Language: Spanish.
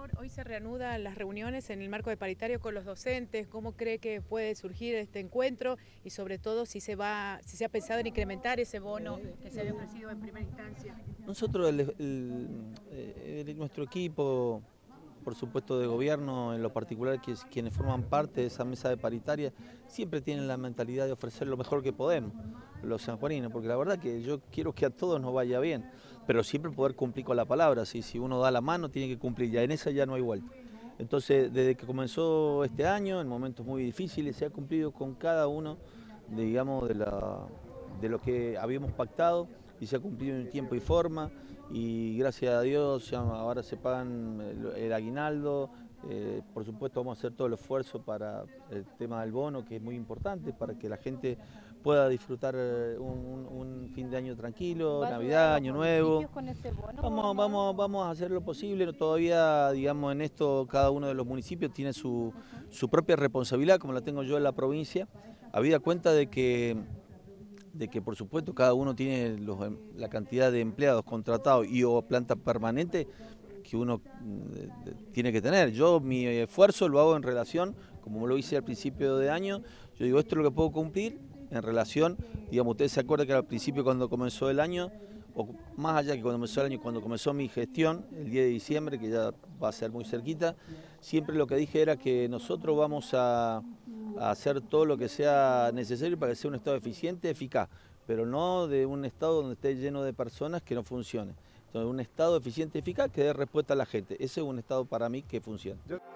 Gobernador, hoy se reanudan las reuniones en el marco de paritario con los docentes. ¿Cómo cree que puede surgir este encuentro? Y sobre todo si se ha pensado en incrementar ese bono que se había ofrecido en primera instancia. Nosotros, nuestro equipo, por supuesto de gobierno, en lo particular quienes forman parte de esa mesa de paritaria, siempre tienen la mentalidad de ofrecer lo mejor que podemos, los sanjuaninos, porque la verdad que yo quiero que a todos nos vaya bien, pero siempre poder cumplir con la palabra, si uno da la mano tiene que cumplir, ya en esa ya no hay vuelta. Entonces, desde que comenzó este año, en momentos muy difíciles, se ha cumplido con cada uno, digamos, de lo que habíamos pactado y se ha cumplido en tiempo y forma y gracias a Dios ya ahora se pagan el aguinaldo. Por supuesto vamos a hacer todo el esfuerzo para el tema del bono, que es muy importante, para que la gente pueda disfrutar un fin de año tranquilo, Navidad, Año Nuevo. Con ese bono, Vamos a hacer lo posible. Todavía, digamos, en esto cada uno de los municipios tiene su propia responsabilidad, como la tengo yo en la provincia, habida cuenta de que por supuesto cada uno tiene la cantidad de empleados contratados y o planta permanente que uno tiene que tener. Yo mi esfuerzo lo hago en relación, como lo hice al principio de año, yo digo esto es lo que puedo cumplir en relación, digamos, ustedes se acuerdan que al principio cuando comenzó el año, o más allá que cuando comenzó el año, cuando comenzó mi gestión, el 10 de diciembre, que ya va a ser muy cerquita, siempre lo que dije era que nosotros vamos a hacer todo lo que sea necesario para que sea un Estado eficiente, eficaz, pero no de un Estado donde esté lleno de personas que no funcione. Entonces, un Estado eficiente, eficaz que dé respuesta a la gente. Ese es un Estado para mí que funciona.